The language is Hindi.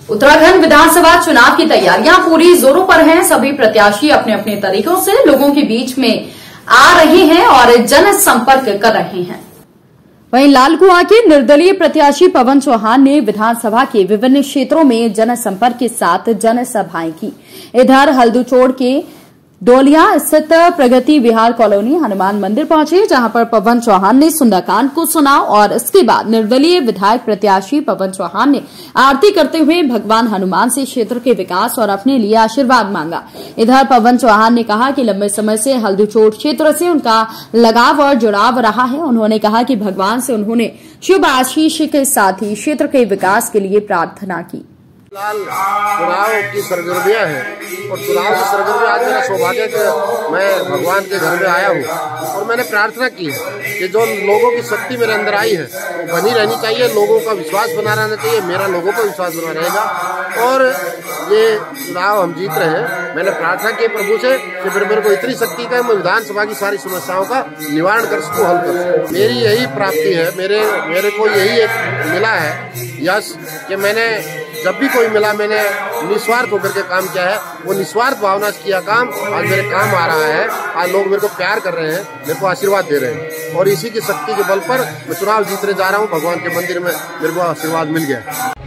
उत्तराखंड विधानसभा चुनाव की तैयारियां पूरी जोरों पर हैं। सभी प्रत्याशी अपने अपने तरीकों से लोगों के बीच में आ रहे हैं और जनसंपर्क कर रहे हैं। वहीं लालकुआं के निर्दलीय प्रत्याशी पवन चौहान ने विधानसभा के विभिन्न क्षेत्रों में जनसंपर्क के साथ जनसभाएं की। इधर हल्दूचोड़ के डोलिया स्थित प्रगति विहार कॉलोनी हनुमान मंदिर पहुंचे, जहां पर पवन चौहान ने सुंदरकांड को सुना और इसके बाद निर्दलीय विधायक प्रत्याशी पवन चौहान ने आरती करते हुए भगवान हनुमान से क्षेत्र के विकास और अपने लिए आशीर्वाद मांगा। इधर पवन चौहान ने कहा कि लंबे समय से हल्दूचोड़ क्षेत्र से उनका लगाव और जुड़ाव रहा है। उन्होंने कहा कि भगवान से उन्होंने शुभ आशीष के साथ ही क्षेत्र के विकास के लिए प्रार्थना की। चुनाव की सरगर्मियां हैं और चुनाव की सरगर्मियां आज मेरा सौभाग्य कि मैं भगवान के घर में आया हूं और मैंने प्रार्थना की है कि जो लोगों की शक्ति मेरे अंदर आई है वो बनी रहनी चाहिए, लोगों का विश्वास बना रहना चाहिए, मेरा लोगों का विश्वास बना रहेगा और ये चुनाव हम जीत रहे हैं। मैंने प्रार्थना की प्रभु से कि फिर मेरे को इतनी शक्ति का मैं विधानसभा की सारी समस्याओं का निवारण कर सकूं, हल कर सकूं। मेरी यही प्राप्ति है, मेरे को यही एक मिला है यश कि मैंने जब भी कोई मिला मैंने निस्वार्थ होकर के काम किया है। वो निस्वार्थ भावना से किया काम आज मेरे काम आ रहा है। आज लोग मेरे को प्यार कर रहे हैं, मेरे को आशीर्वाद दे रहे हैं और इसी की शक्ति के बल पर मैं चुनाव जीतने जा रहा हूँ। भगवान के मंदिर में मेरे को आशीर्वाद मिल गया।